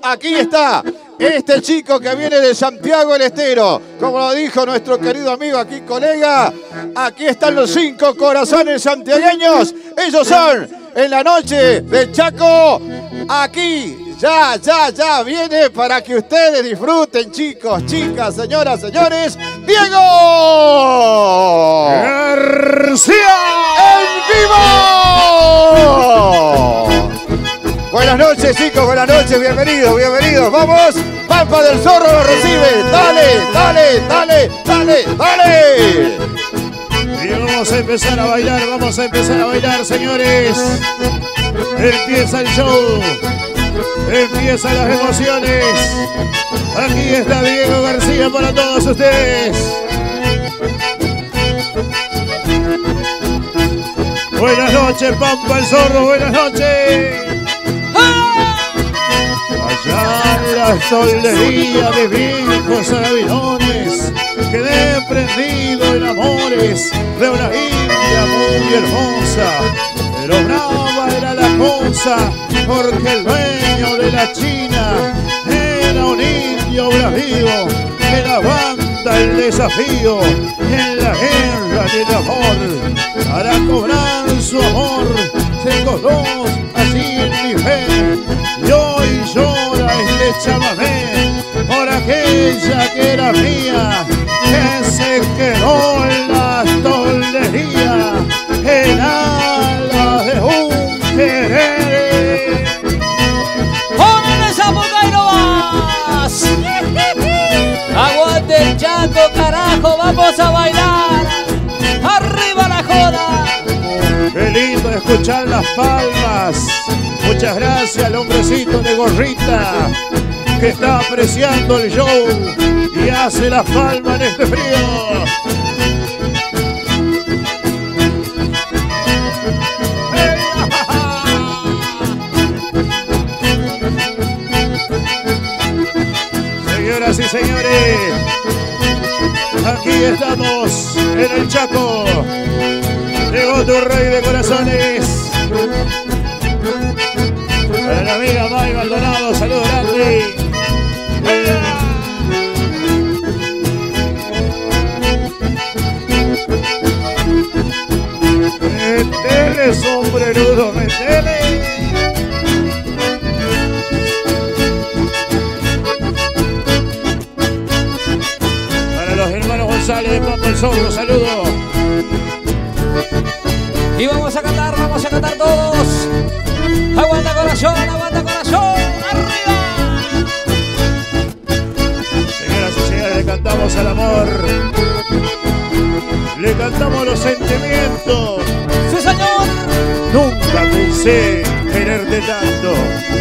aquí está. Este chico que viene de Santiago del Estero, como lo dijo nuestro querido amigo aquí, colega, aquí están los 5 corazones santiagueños. Ellos son, en la noche de Chaco, aquí, ya viene para que ustedes disfruten, chicos, chicas, señoras, señores. ¡Diego García! ¡En vivo! Buenas noches, chicos, buenas noches, bienvenidos, bienvenidos. Vamos, Pampa del Zorro lo recibe. Dale. Y vamos a empezar a bailar, señores. Empieza el show, empiezan las emociones. Aquí está Diego García para todos ustedes. Buenas noches, Pampa el Zorro, buenas noches. Allá en la soltería de viejos arabilones quedé prendido en amores de una india muy hermosa, pero brava era la cosa porque el dueño de la China era un indio bravío que le aguanta el desafío en la guerra del amor. Para cobrar su amor se coló así en mi fe y hoy llora este chamamé por aquella que era mía, que se quedó en la toldería en alas de un querer. ¡Pónganle esa boca y no más! ¡Aguante el Chaco, carajo! ¡Vamos a bailar! ¡Arriba la joda! ¡Qué lindo escuchar las palmas! Muchas gracias al hombrecito de gorrita que está apreciando el show y hace las palmas en este frío. Señoras y señores, aquí estamos en el Chaco. Llegó tu rey de corazones. Para la amiga May Maldonado, saludos grande. Metele, sombrerudo, metele. Para los hermanos González de Pampa el Zorro, saludos. Y vamos a cantar todos. ¡Aguanta corazón, arriba! Señoras y señores, le cantamos al amor. Le cantamos los sentimientos. ¡Sí, señor! Nunca pensé quererte tanto.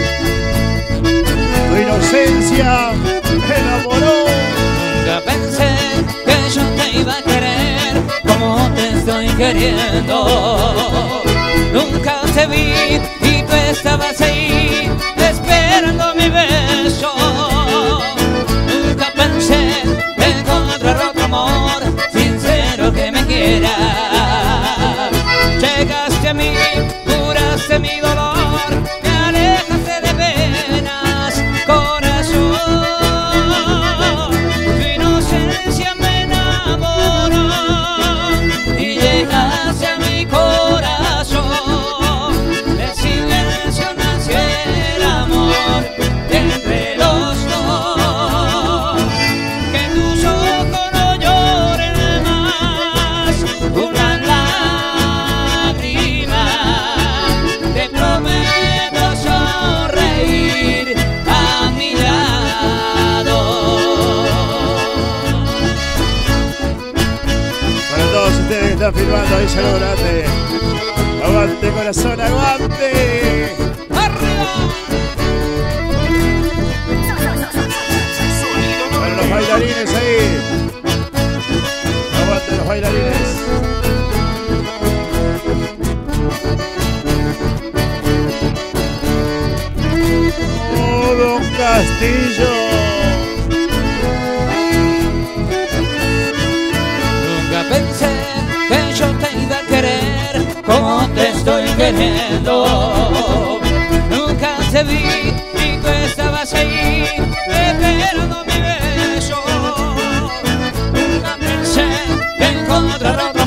Tu inocencia me enamoró. Nunca pensé que yo te iba a querer como te estoy queriendo. Nunca te vi y tú estabas ahí esperando mi beso. Nunca pensé encontrar otro amor sincero que me quiera. Llegaste a mí, curaste mi dolor, me alejaste de penas, corazón. Tu inocencia me enamoró y llegaste a mi corazón. El silencio nació el amor entre los dos. Que tus ojos no lloren más una lágrima. Te prometo sonreír a mi lado. Para todos ustedes que están filmando ahí, saludos grande. Aguante corazón, aguante. ¡Arriba! Para los bailarines ahí. Aguante los bailarines. Oh, Don Castillo. Nunca pensé que yo te iba a querer como te estoy queriendo. Nunca te vi y tú estabas ahí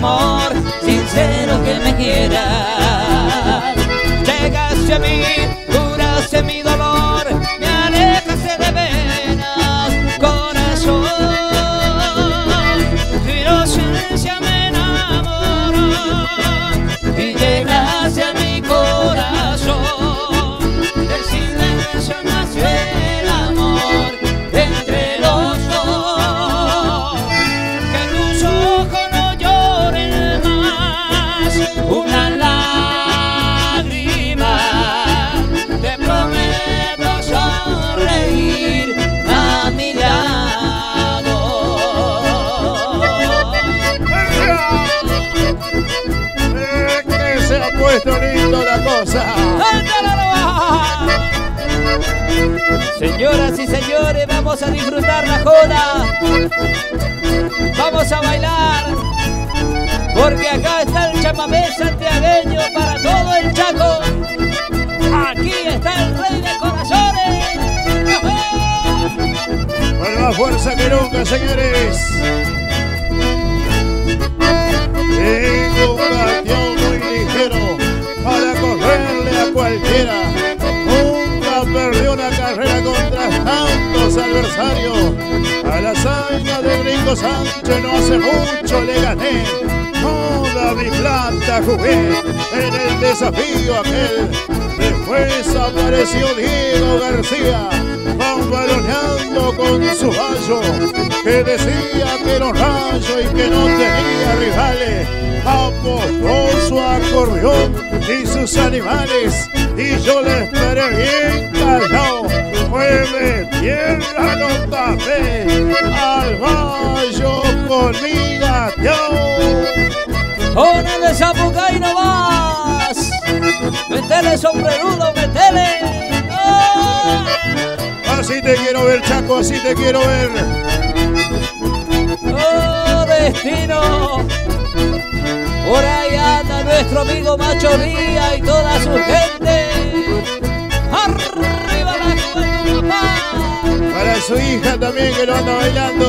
amor sincero que me quieras. Llegaste a mí, curaste mi dolor, me alejaste de penas, corazón. Tu inocencia me enamoró y llegaste a mi corazón. Del silencio nació el amor entre los dos. Que tus ojos no lloren más una lágrima. Te prometo sonreír a mi lado. Que se ha puesto lindo la cosa. Señoras y señores, vamos a disfrutar la joda. Vamos a bailar, porque acá está el chamamé santiagueño para todo el Chaco. Aquí está el rey de corazones. Con más fuerza que nunca, señores. Tengo un batión muy ligero para correrle a cualquiera. Nunca perdió una carrera contra tantos adversarios. A la hazaña de Gringo Sánchez no hace mucho le gané. Toda mi plata jugué en el desafío aquel. Después apareció Diego García, bambaloneando con su gallo, que decía que era un rayo y que no tenía rivales. Apostó su acordeón y sus animales, y yo le esperé bien callado. Mueve bien la nota fe, al gallo con mi gateón. Con el de Zapucay no más. Metele sombrerudo, metele. ¡Oh! Así te quiero ver, Chaco, así te quiero ver. ¡Oh, destino! Por ahí anda nuestro amigo Machoría y toda su gente. ¡Arriba la juventud, papá! Para su hija también que lo anda bailando.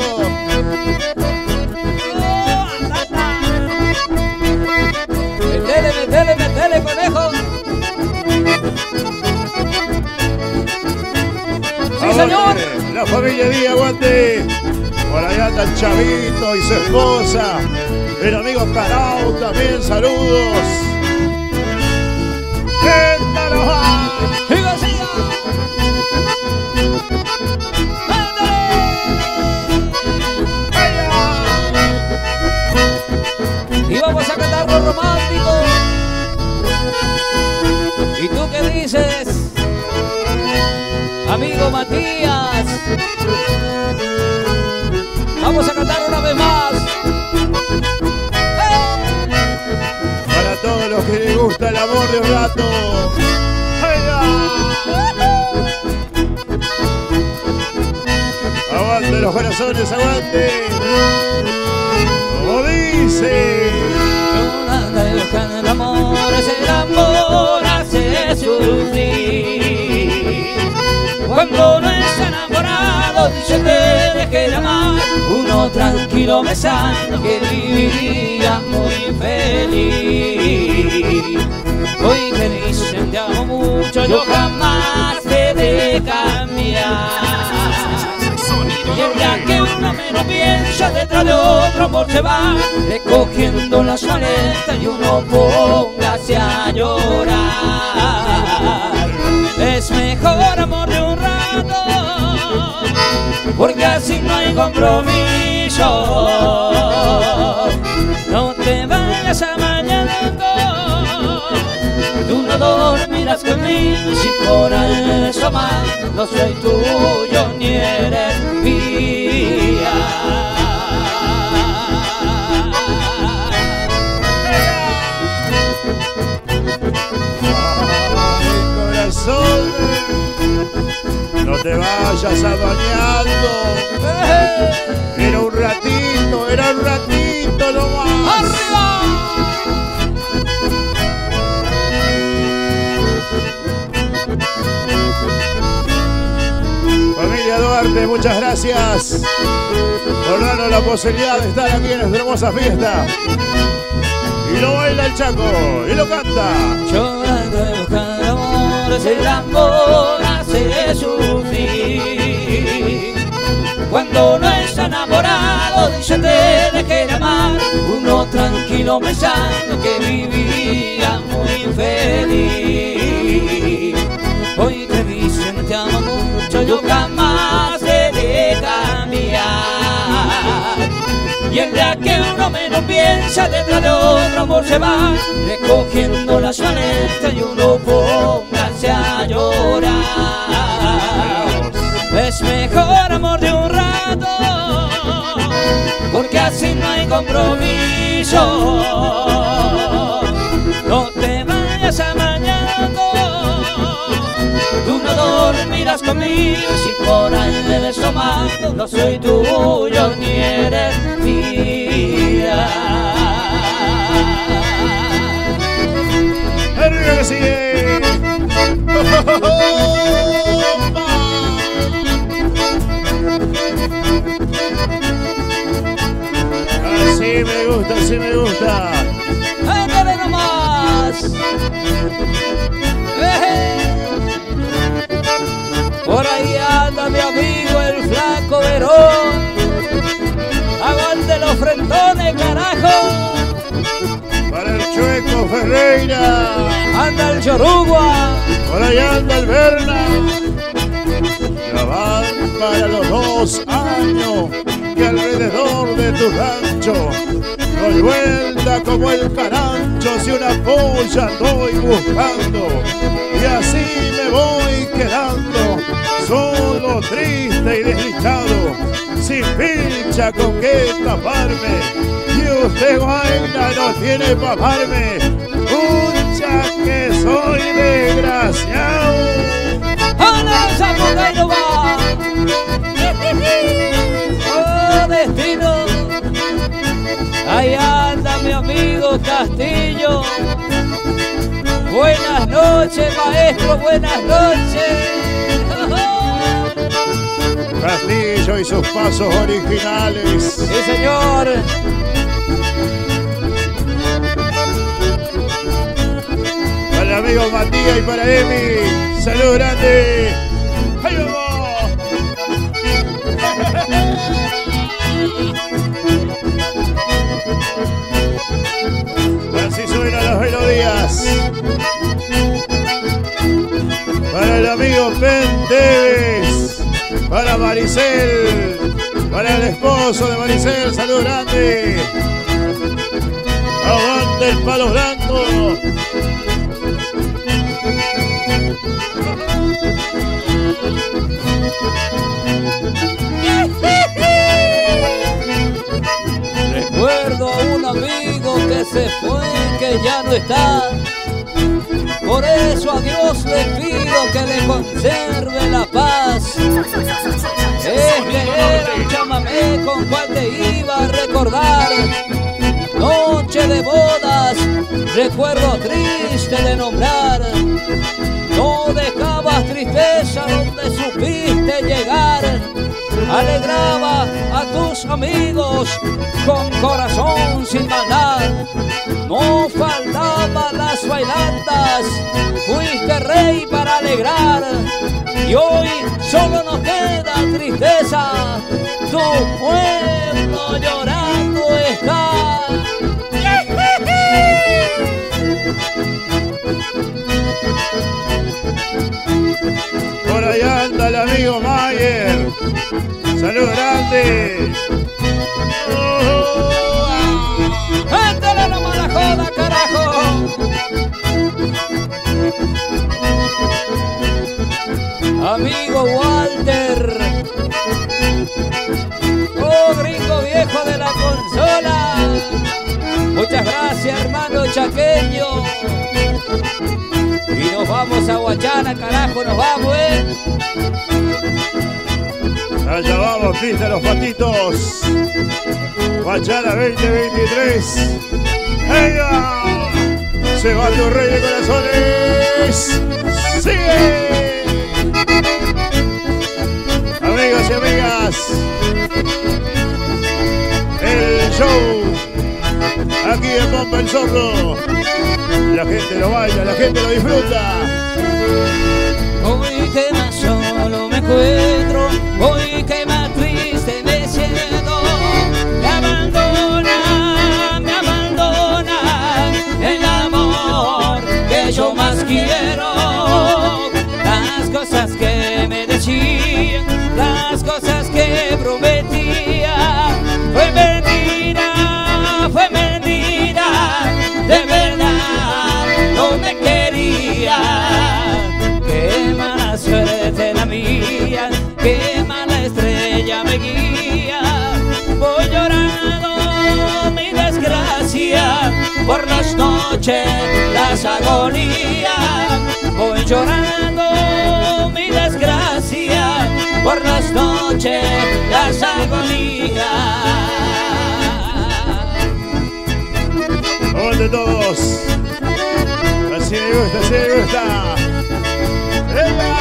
Metele, metele, metele, conejo. ¡Sí, señor! La familia Díaz, aguante. Por allá anda el Chavito y su esposa. El amigo Carao también, saludos. ¡Siga, siga! Y vamos a cantar lo romántico. ¿Y tú qué dices, amigo Matías? Vamos a cantar una vez más. Para todos los que les gusta el amor de un rato. Aguante los corazones, aguante. Como dice. El amor hace sufrir. Cuando no está enamorado dice te dejé de amar. Uno tranquilo besando que viviría muy feliz. Hoy te dicen te amo mucho, yo jamás te de cambiar. Y el día que uno menos piensa, detrás de otro amor se va, recogiendo las maletas y uno póngase a llorar. Es mejor amor de un rato, porque así no hay compromiso. No te vayas amañando, tú no dormirás conmigo, y si por eso más no soy tuyo ni eres mía. Ay, corazón, no te vayas amañando. Era un ratito nomás. ¡Arriba! Familia Duarte, muchas gracias por darnos la posibilidad de estar aquí en esta hermosa fiesta. Y lo baila el Chaco, y lo canta. Llorando de buscar amores, el amor hace sufrir. Cuando no está enamorado, dice te dejé de amar. Uno tranquilo pensando que vivía muy feliz. Hoy te dicen te amo mucho, yo jamás te de cambiar. Y el día que uno menos piensa, detrás de otro amor se va, recogiendo las maletas y uno póngase a llorar. Es mejor amor de un rato, porque así no hay compromiso. No te vayas amañando, tú no dormirás conmigo. Si por ahí debes tomando, no soy tuyo ni eres mía. ¡Arriba que sigue! Así me gusta, así me gusta. ¡Ándale nomás! Por ahí anda mi amigo el Flaco Verón. Aguante los frentones, carajo. Para el Chueco Ferreira. Anda el Chorugua. Por ahí anda el Berna. Ya van para los 2 años que alrededor de tu rancho doy vuelta como el carancho, si una polla estoy buscando, y así me voy quedando solo, triste y desdichado, sin pincha con qué taparme, y usted guaina no tiene pa' amarme. Pucha que soy desgraciado. ¡Anda el Zapucay va! ¡Oh, destino! Ahí anda mi amigo Castillo. Buenas noches, maestro, buenas noches. Castillo y sus pasos originales. Sí, señor. Para el amigo Matías y para Emi, salud grande. ¡Ahí vamos! Así suenan las melodías. Para el amigo Penteves, para Maricel, para el esposo de Maricel, salud grande. Aguante el palo blanco. Recuerdo a un amigo que se fue, que ya no está. Por eso a Dios le pido que le conserve la paz. Este era un chamamé con cual te iba a recordar. Noche de bodas, recuerdo triste de nombrar. No dejabas tristeza donde supiste llegar. Alegraba a tus amigos con corazón sin maldad. No faltaban las bailantas, fuiste rey para alegrar. Y hoy solo nos queda tristeza, tu pueblo llorando está. Por ahí anda el amigo Mayer. Salud grande. ¡Ándale la mala joda, carajo! Amigo Walter. Oh, gringo viejo de la consola. Muchas gracias, hermano chaqueño. Y nos vamos a Guachana, carajo, nos vamos, Allá vamos, pista los patitos. Guachana 2023. ¡Venga! Se va tu rey de corazones. ¡Sigue! Amigos y amigas, el show Aquí en Pompa el Zorro. La gente lo baila, la gente lo disfruta. Hoy que más solo me encuentro, hoy que más triste me siento. Me abandona el amor que yo más quiero. Las cosas que me decían, las cosas que prometía, fue mentira, de verdad no me quería. Qué mala suerte la mía, qué mala estrella me guía. Voy llorando mi desgracia, por las noches las agonías. Voy llorando mi desgracia, por las noches las agonías. ¡Aguante todos! Así me gusta, así me gusta. ¡Eva!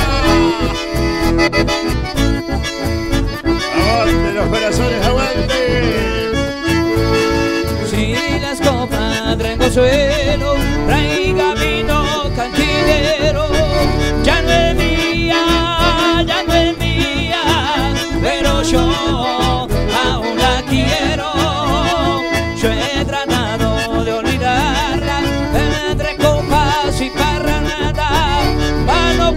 ¡Aguante los corazones, aguante! Si las copas traen consuelo, traiga vino cantinero. Ya no es mía, pero yo aún la quiero. Yo he tratado de olvidarla entre copas y parranda, mas no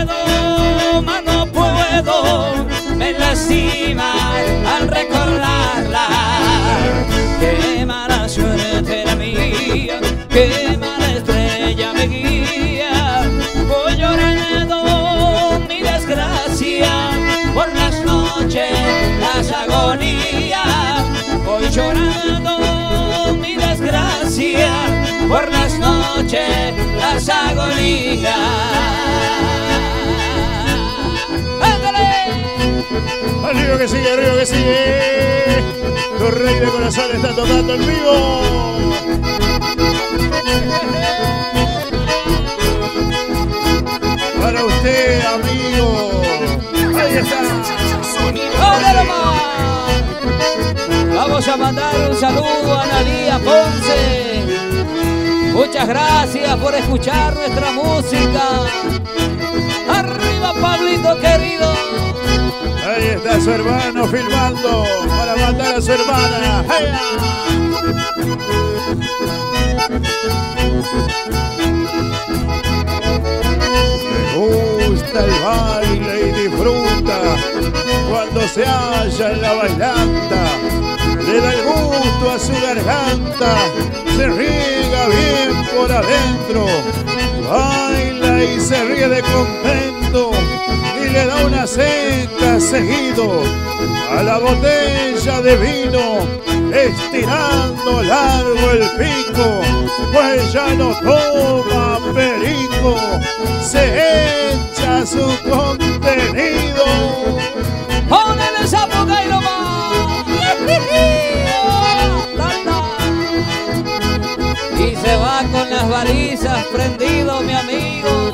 puedo, me lastima al recordarla. Qué mala suerte la mía, qué mala estrella me guía. Voy llorando mi desgracia, por las noches las agonías. Voy llorando mi desgracia, por las noches las agonías. Arriba que sigue, arriba que sigue. Tu rey de corazón está tocando en vivo. Para usted, amigo. Ahí está. ¡Órale, nomás! Vamos a mandar un saludo a Analía Ponce. Muchas gracias por escuchar nuestra música. ¡Arriba, Pablito querido! Ahí está su hermano filmando para matar a su hermana. ¡Heya! Le gusta el baile y disfruta cuando se halla en la bailanta. Le da el gusto a su garganta, se riega bien por adentro. Baila y se ríe de contento y le da una seca seguido a la botella de vino, estirando largo el pico, pues ya no toma perico, se echa su contenido. ¡Pónele esa boca y lo más! Y se va con las balizas prendido, mi amigo.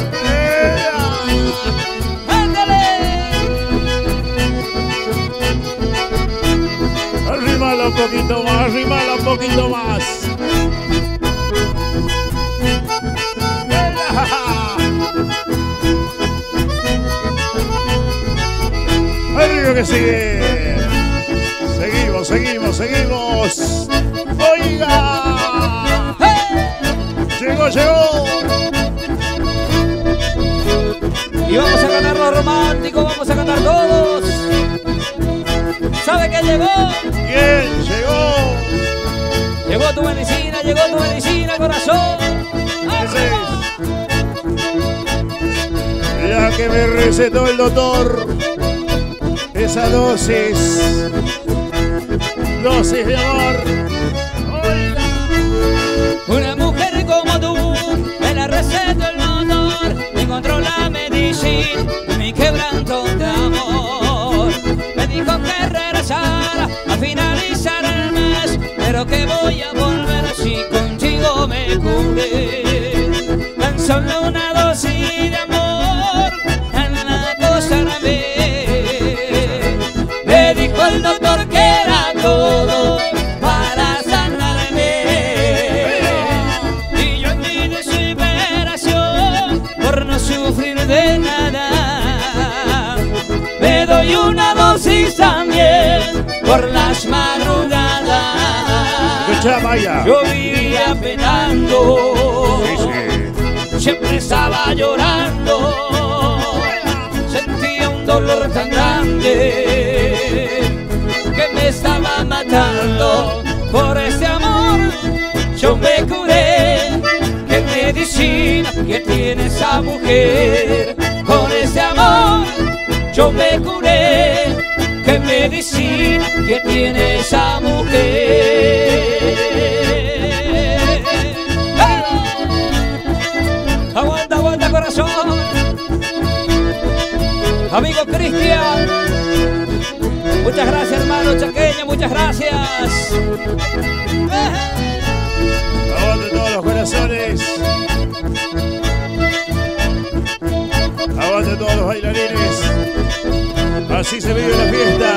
Arrímala un poquito más, arrímala un poquito más. Arriba que sigue. Seguimos, seguimos, seguimos. ¡Oiga! ¡Llegó, llegó! Y vamos a cantar los románticos, vamos a cantar todos. ¿Sabe quién llegó? ¿Quién llegó? Llegó tu medicina, corazón. Ese es. La que me recetó el doctor. Esa dosis de amor. Oiga. Una mujer como tú, me la recetó el doctor, encontró la medicina, mi quebranto de amor. Me dijo que regresara a finalizar el mes, pero que voy a volver si contigo me curé. Tan solo una dosis de amor, en la cosa me dijo el doctor que era todo para sanarme. doy una dosis también por las madrugadas. Escucha, Maya. Yo vivía penando, Sí, sí. siempre estaba llorando, sentía un dolor tan grande que me estaba matando. Por este amor yo me curé. ¿Qué medicina que tiene esa mujer? Por este amor yo me curé. ¿Qué medicina que tiene esa mujer? ¡Hey! Aguanta, aguanta, corazón. Amigo Cristian, muchas gracias, hermano Chaqueño, muchas gracias. Aguante todos los corazones. Aguante todos los bailarines. Así se vive la fiesta.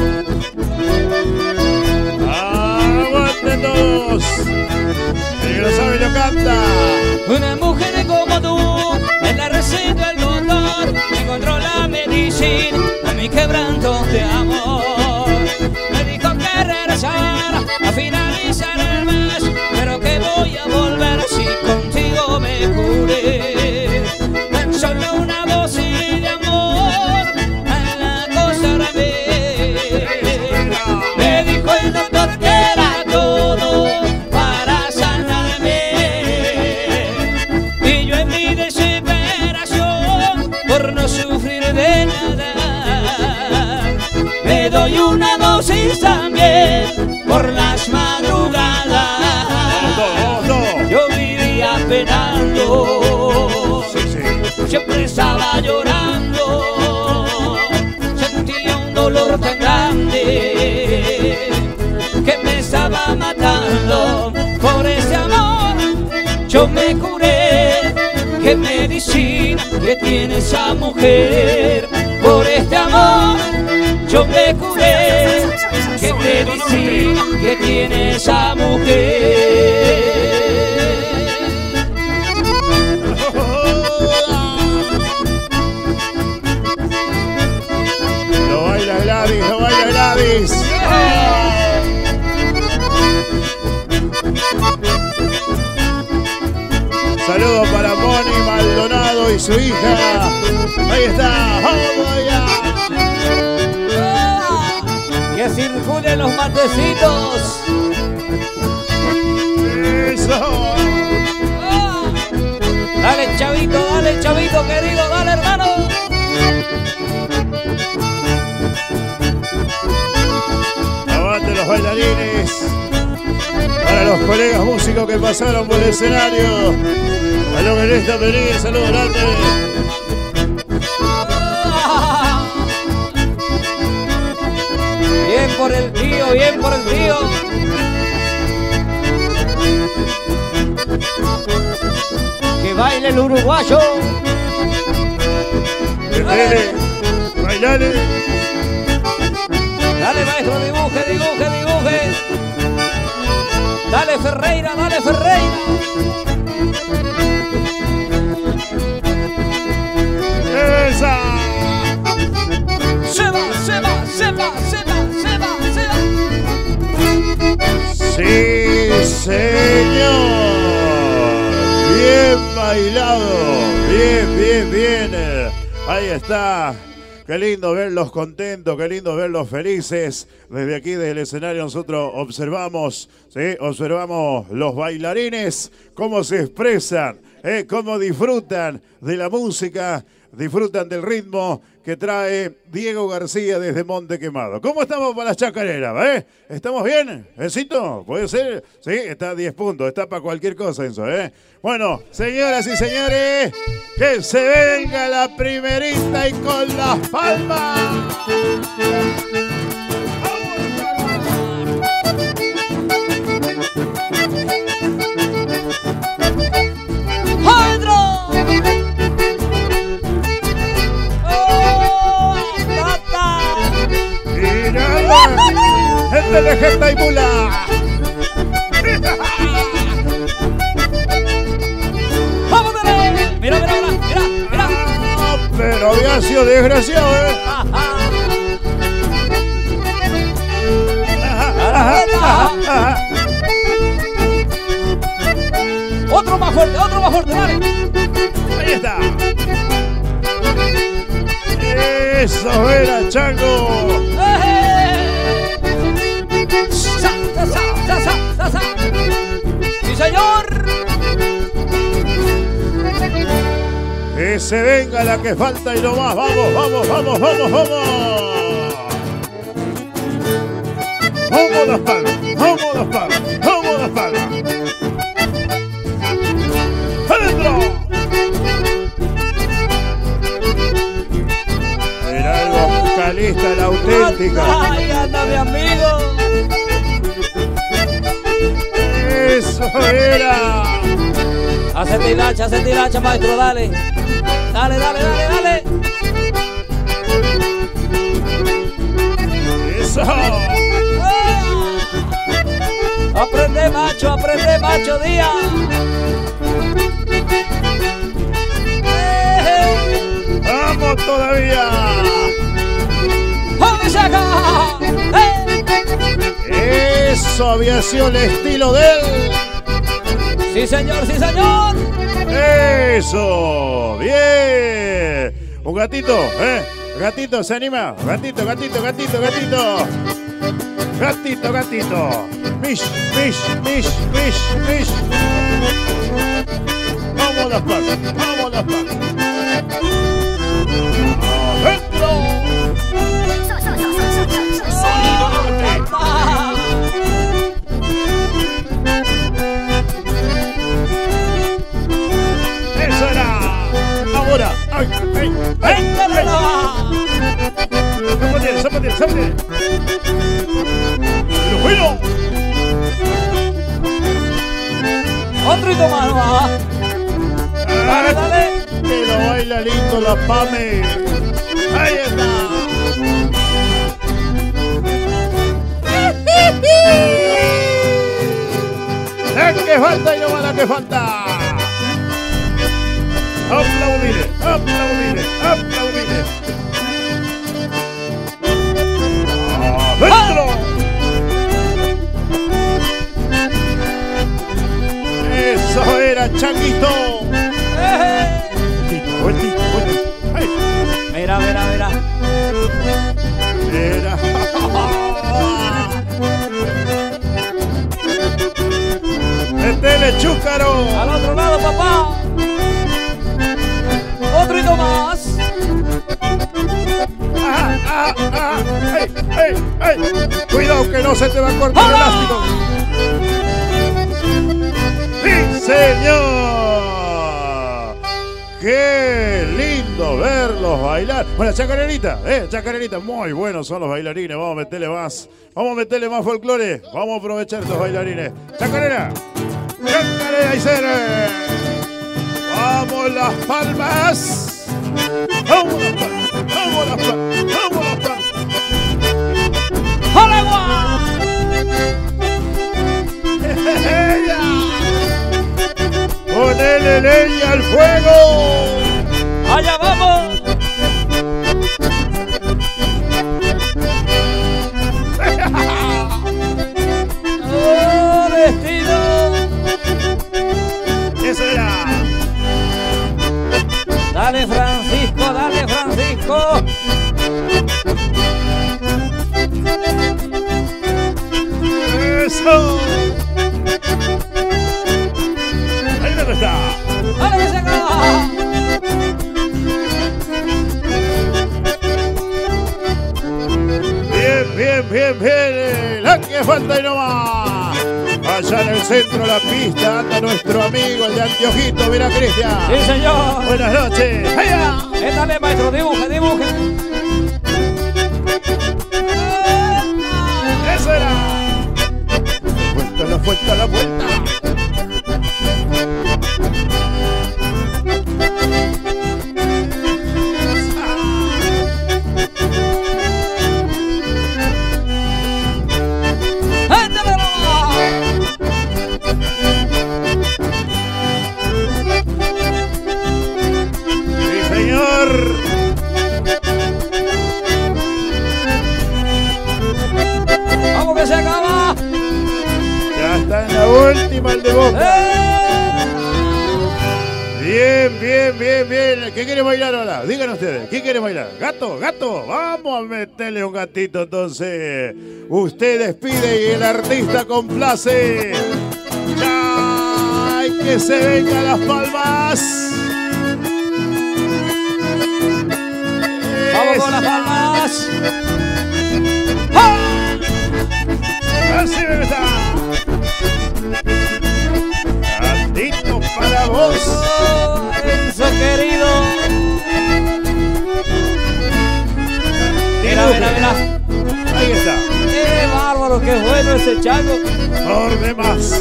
Aguante todos. El que lo sabe lo canta. Una mujer como tú, en la receta del doctor, encontró la medicina a mi quebranto de amor. Me dijo que regresara a finalizar el mes, pero que voy a volver si contigo me curé. Tan solo una dosis de amor a la cosa grave. Me dijo el doctor que era todo para sanarme, y yo en mi desesperación por no sufrir de nada me doy una dosis también por las madrugadas. Yo vivía penando, Sí, sí. siempre estaba llorando, sentía un dolor tan grande que me estaba matando. Por ese amor yo me curé. ¿Qué medicina que tiene esa mujer? Por este amor yo me curé. ¿Qué medicina que tiene esa mujer? Lo baila Gladys, lo baila Gladys. Saludos para Moni Maldonado y su hija. Ahí está. ¡Vamos allá! Que circulen los matecitos. Eso. Dale chavito querido, dale hermano. Aguante los bailarines. Para los colegas músicos que pasaron por el escenario. A los que les venir, saludos grandes. Bien por el tío, bien por el tío. Que baile el uruguayo. Dale, bailale. Dale maestro, dibuje, dibuje, dibuje. Dale Ferreira, dale Ferreira. ¡Esa! Se va, se va, se va, se va, se va, se va. Sí, señor. Bien bailado. Bien, bien, bien. Ahí está. Qué lindo verlos contentos, qué lindo verlos felices. Desde aquí, desde el escenario, nosotros observamos, ¿sí? Observamos los bailarines, cómo se expresan, cómo disfrutan de la música, disfrutan del ritmo que trae Diego García desde Monte Quemado. ¿Cómo estamos para las chacareras? ¿Estamos bien? ¿Encito? ¿Puede ser? Sí, está a 10 puntos, está para cualquier cosa eso, Bueno, señoras y señores, que se venga la primerita y con las palmas. ¡Gente de Gesta y Mula! ¡Vamos, dale! Mira, mira, mira, mira, mira. Pero había sido desgraciado, Otro más fuerte, dale. Ahí está. Eso era, Chango. ¡Sí, señor! Que se venga la que falta y no más. Vamos, vamos, vamos, vamos, vamos. Vamos las palmas, vamos las palmas, vamos las palmas. ¡Adentro! Era algo vocalista, la auténtica. ¡Ay, anda, mi amigo! ¡Eso era! Hacete hilacha, maestro, dale. Dale. ¡Eso! Aprende, macho, día. ¡Vamos todavía! ¡Vamos acá! Eso había sido el estilo de él. Sí, señor. Eso, bien. Un gatito, gatito, ¿se anima? Gatito. Mish. Vamos las palmas. ¡Adentro! ¡Eso era! ¡Ahora! ¡Ay! ¡Zapatero! ¡Pero bueno! Otro y tomado. Dale. Que lo baila lindo la Pame. Ahí está. La que falta y no va la que falta. Aplaudile. ¡Adentro! Eso era, Changuito. Vueltito. ¡Ay! Mira. Era. ¡Métele, chúcaro! Al otro lado, papá. Otro y más. ¡Ey! Cuidado que no se te va a cortar el elástico. ¡Sí, señor! ¡Qué lindo verlos bailar! Bueno, chacarerita, muy buenos son los bailarines. Vamos a meterle más folclore. Vamos a aprovechar estos bailarines. Chacarera y cere. ¡Vamos las palmas! ¡Vamos las palmas! ¡Hollywood! ¡Ponele leña al fuego! ¡Allá vamos! ¡Oh, destino! ¡Eso era! ¡Dale, Francisco! ¡Eso! ¡Ahí dónde está! ¡Dale, que se acaba! Bien. La que falta y no más. Allá en el centro de la pista anda nuestro amigo, el de anteojito. Mira, Cristian. ¡Sí, señor! Buenas noches. ¡Allá! Dale, maestro, dibuje. ¡Eso era! La vuelta. Sí, señor. animal de boca. Bien, bien, bien, bien. ¿Qué quiere bailar ahora? Digan ustedes, ¿qué quiere bailar? ¿Gato? ¿Gato? Vamos a meterle un gatito entonces. Usted despide y el artista complace. ¡Ay, que se vengan las palmas! ¡Vamos con las palmas! ¡Así me gusta! ¡Gatito para vos! ¡Oh, Enzo querido! Mira, mira, mira. Ahí está. ¡Qué bárbaro! ¡Qué bueno ese chango! Por demás.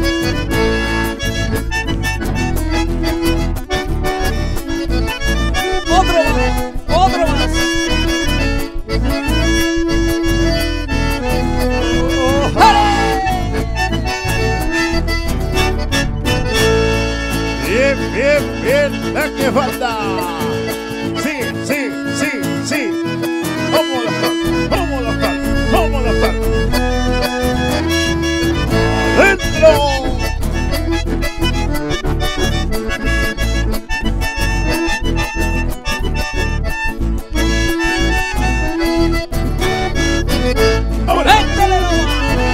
¡Otro más! ¡Otro más! Bien, bien, bien, la que falta. Sí, sí, sí, sí. Vamos a las palmas, vamos a las palmas, vamos a las palmas. ¡Adentro! ¡Ahora! ¡Métele nomás!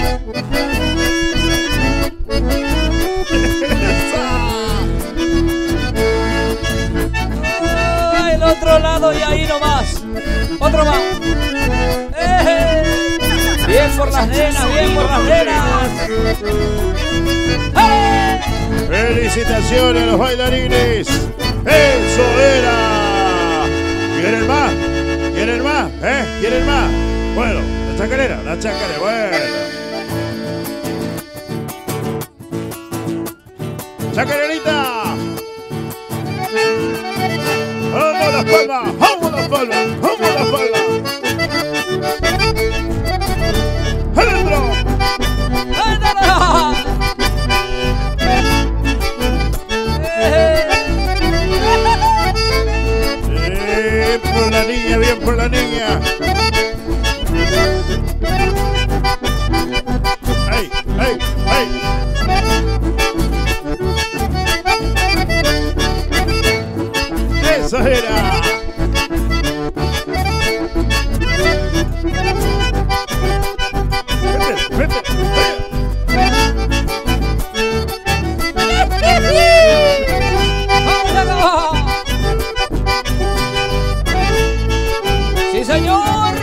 El otro lado y ahí nomás. Otro más. Bien por las nenas, bien por las nenas. ¡Felicitaciones a los bailarines! ¡Eso era! ¿Quieren más? ¿Quieren más? ¿Quieren más? Bueno, la chacarera, bueno. ¡Chacarerita! ¡Vamos a las palmas! ¡Vamos a las palmas! ¡Vamos a las palmas! ¡Adentro! Bien por la niña, bien por la niña. ¡Ay, ay, ay! ¡Eso era! ¡Vete, vete! ¡Sí, señor!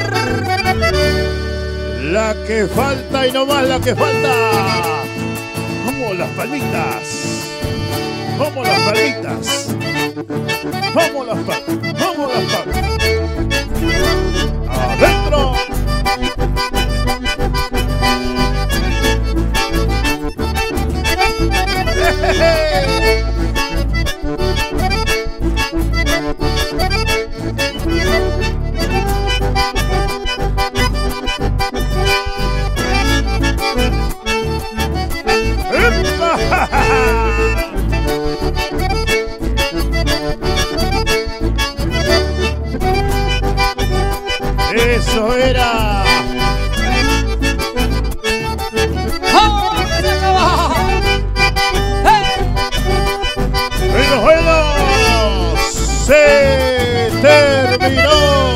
La que falta y no más la que falta. Vamos las palmitas. Vamos las palmitas. Vamos las palmas. Vamos las palmas. Adentro. Eso era. Bueno, bueno, se terminó.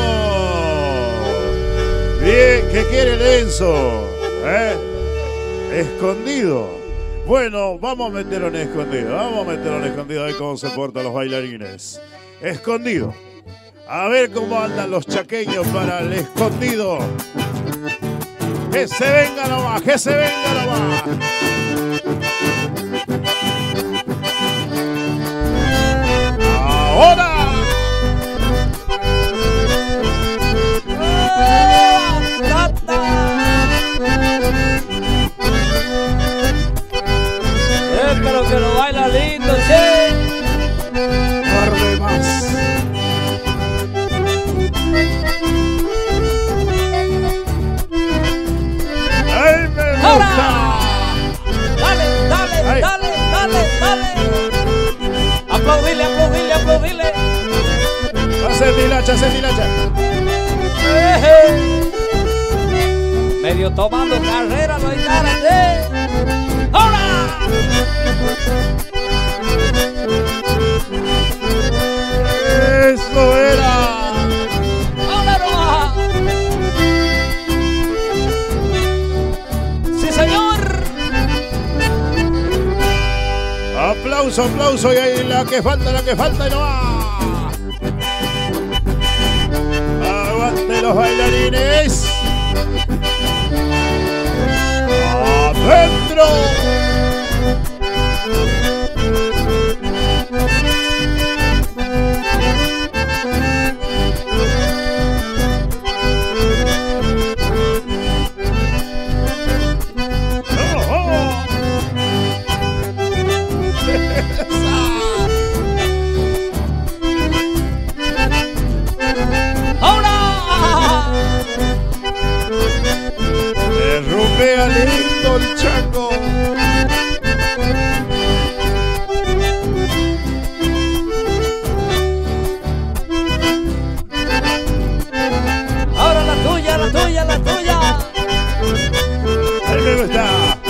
Bien, ¿qué quiere el Enzo? Escondido. Bueno, vamos a meterlo en escondido. Vamos a meterlo en escondido a ver cómo se portan los bailarines. Escondido. A ver cómo andan los chaqueños para el escondido. Que se venga nomás, que se venga nomás. Ahora. Pero que lo baila lindo, che. Arde más. ¡Ay, me gusta! ¡Ahora! Dale, dale, Ay. dale, dale, dale. Aplaudile, aplaudile, aplaudile. Hace tilacha, hace tilacha. Medio tomando carrera, no hay nada de. ¡Ahora! Eso era. ¡Ahora nomás! ¡Sí, señor! Aplauso, aplauso. Y ahí la que falta y no va. Aguante los bailarines. ¡Adentro! Rumbea lindo el chango. Ahora la tuya, la tuya, la tuya. Ahí me gusta.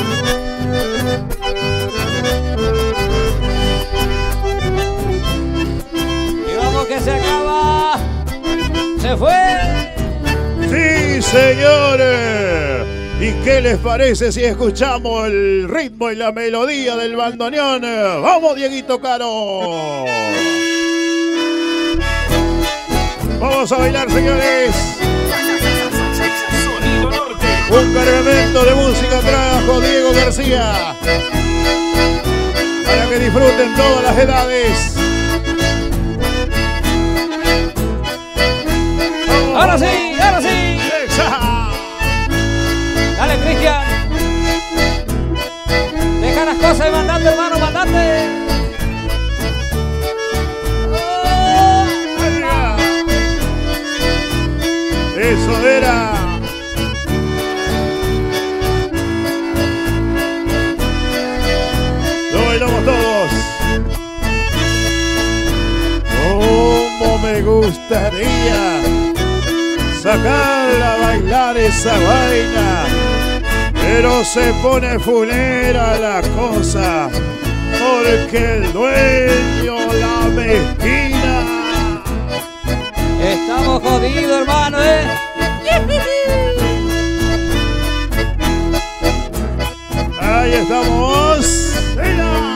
Y vamos que se acaba. Se fue. Sí, señores. ¿Y qué les parece si escuchamos el ritmo y la melodía del bandoneón? ¡Vamos, Dieguito Caro! ¡Vamos a bailar, señores! Un cargamento de música trajo Diego García para que disfruten todas las edades. Ahora sí, ahora sí. Dale, Cristian. Deja las cosas y mandate, hermano, mandate. Eso era. Lo bailamos todos. Cómo me gustaría sacarla a bailar esa vaina, pero se pone fulera la cosa, porque el dueño la mezquina. Estamos jodidos, hermano, Ahí estamos. ¡Mira!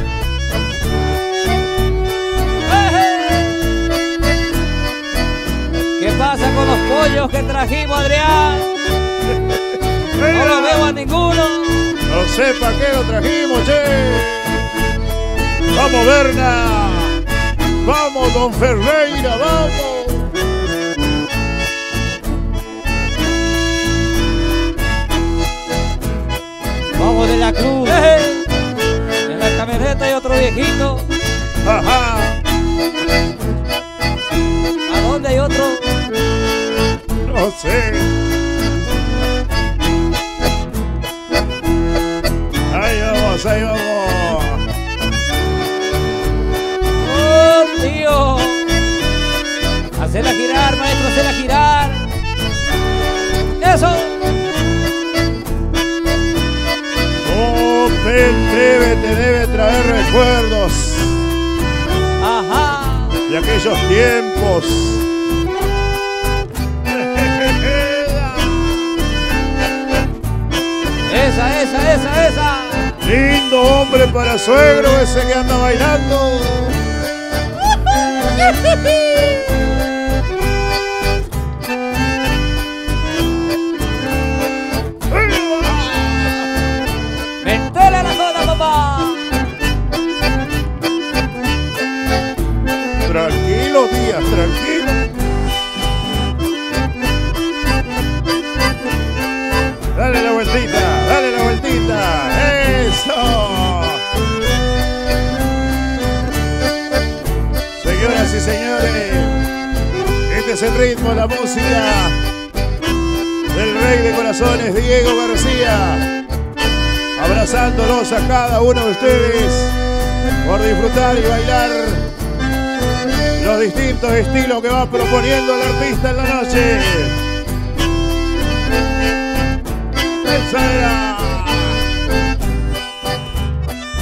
¿Qué pasa con los pollos que trajimos, Adrián? No lo veo a ninguno. No sé para qué lo trajimos, che. Vamos, Berna. Vamos, don Ferreira, vamos. Vamos de la Cruz. En la camioneta hay otro viejito. Ajá. ¿A dónde hay otro? No sé. Ahí vamos, ahí vamos. ¡Oh, tío! Hacela girar, maestro, hacela girar. ¡Eso! Oh, te debe traer recuerdos Ajá. de aquellos tiempos. Esa. Lindo hombre para suegro ese que anda bailando. ¡Métele a la joda, papá! Tranquilo, Díaz, tranquilo. Dale la vueltita, dale la vueltita. ¡Eso! Señoras y señores, este es el ritmo, la música del rey de corazones, Diego García, abrazándolos a cada uno de ustedes por disfrutar y bailar los distintos estilos que va proponiendo el artista en la noche. Esa era.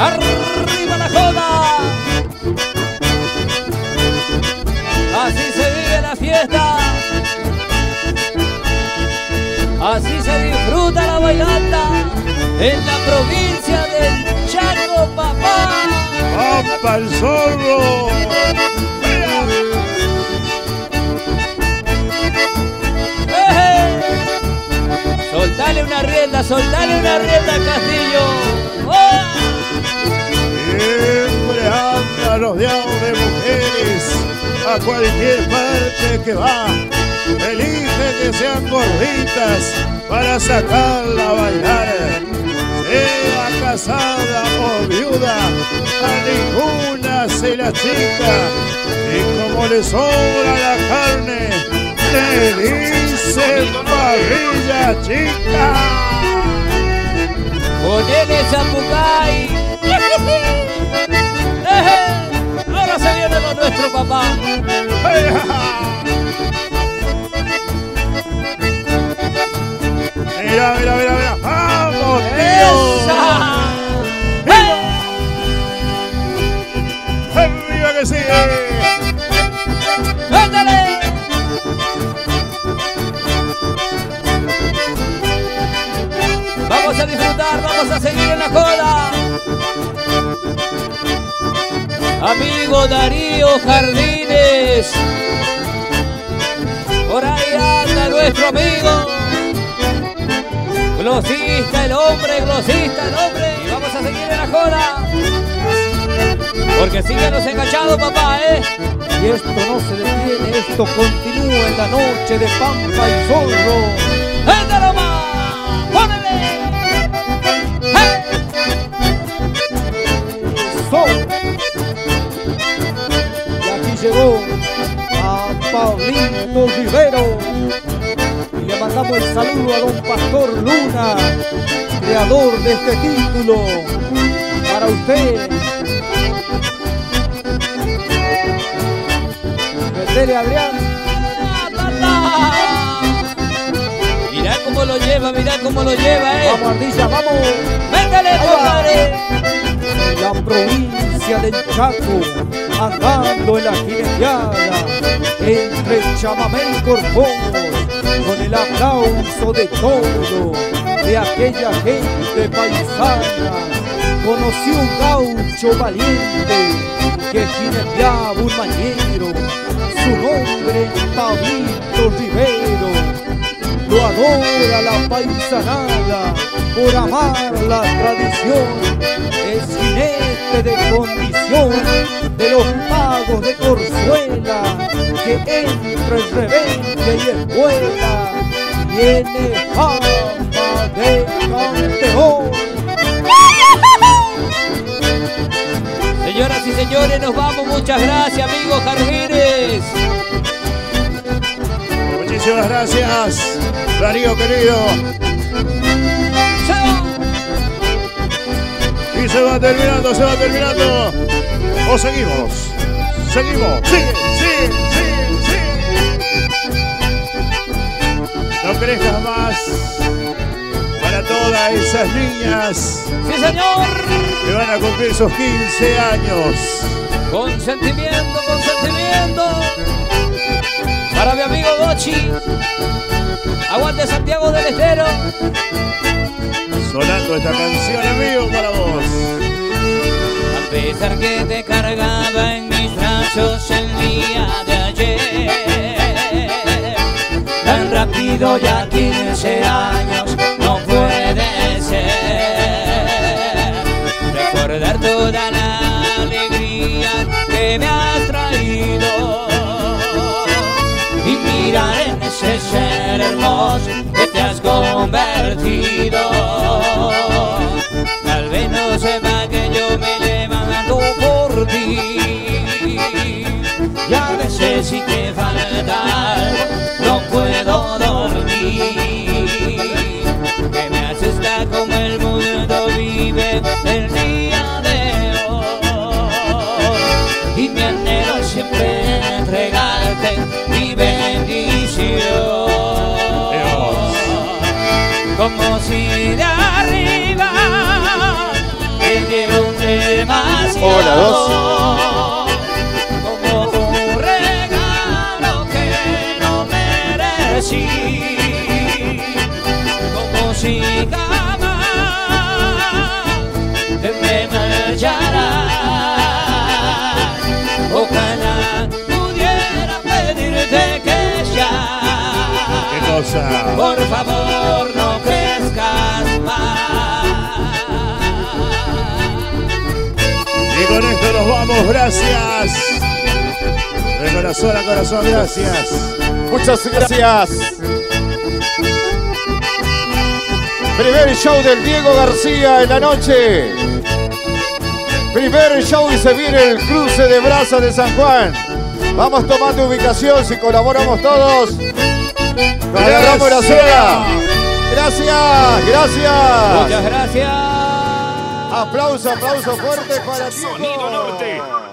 ¡Arriba la joda! Así se vive la fiesta. Así se disfruta la bailanta en la provincia del Chaco, papá. ¡Pampa el zorro! Soltale una rienda, Castillo. ¡Oh! Siempre anda rodeado de mujeres, a cualquier parte que va. Elige que sean gorditas para sacarla a bailar. Sea casada o viuda, a ninguna se la chica. Y como le sobra la carne, le dicen parrilla chica. Ponele Zapucay. Ahora se viene con nuestro papá. Mira, mira, mira, mira. ¡Vamos, tío! ¡Arriba que sigue! ¡Ándale! Vamos a disfrutar, vamos a seguir en la joda. Amigo Darío Jardines, por ahí anda nuestro amigo. Glosista el hombre. Y vamos a seguir en la joda. Porque siguen los enganchados, papá, ¿eh? Y esto no se detiene, esto continúa en la noche de Pampa y Zorro. ¡Ándalo más! ¡Pónele! Sol. Y aquí llegó a Pablito Rivero. Y le mandamos el saludo a don Pastor Luna, creador de este título. Para usted. Metele, Adrián. Mirá cómo lo lleva, Vamos, Ardilla, vamos. ¡Métele, compadre! En la provincia del Chaco, andando en la jineteada, entre chamamé y corpos, con el aplauso de todo, de aquella gente paisana. Conocí un gaucho valiente que jineteaba un mañero, su nombre Pablito Rivero. Lo adora la paisanada por amar la tradición. Es jinete de condición de los pagos de Corzuela, que entre el rebenque y escuela tiene fama de campeón. Señoras y señores, nos vamos. Muchas gracias, amigos Jardines. Muchísimas gracias, Darío querido. Y se va terminando. O seguimos. Sigue. No crezcas más. Para todas esas niñas. ¡Sí, señor! Que van a cumplir sus 15 años. Consentimiento. Para mi amigo Gochi. Aguante Santiago del Estero. Sonando esta canción en vivo para vos. A pesar que te cargaba en mis brazos el día de ayer, tan rápido ya 15 años no puede ser. Recordar toda la alegría que me has traído y mirar en ese ser hermoso que te has convertido. Tal vez no sepa que yo me levanto por ti, y a veces sí que falta, no puedo dormir, que me asusta como el mundo vive el día de hoy, y mi anhelo es siempre entregarte mi bendición. Como si de arriba te diera un como un regalo que no merecí, como si jamás me marchara. Ojalá pudiera pedirte que ya, ¿Qué cosa? por favor, no crezcas más. Y con esto nos vamos, gracias. De corazón a corazón, gracias. Muchas gracias. Primer show del Diego García en la noche. Primer show y se viene el cruce de brasa de San Juan. Vamos tomando ubicación, si colaboramos todos. Nos agarramos la soga. Gracias, gracias. Muchas gracias. Aplauso, aplauso fuerte para Diego. Sonido Norte.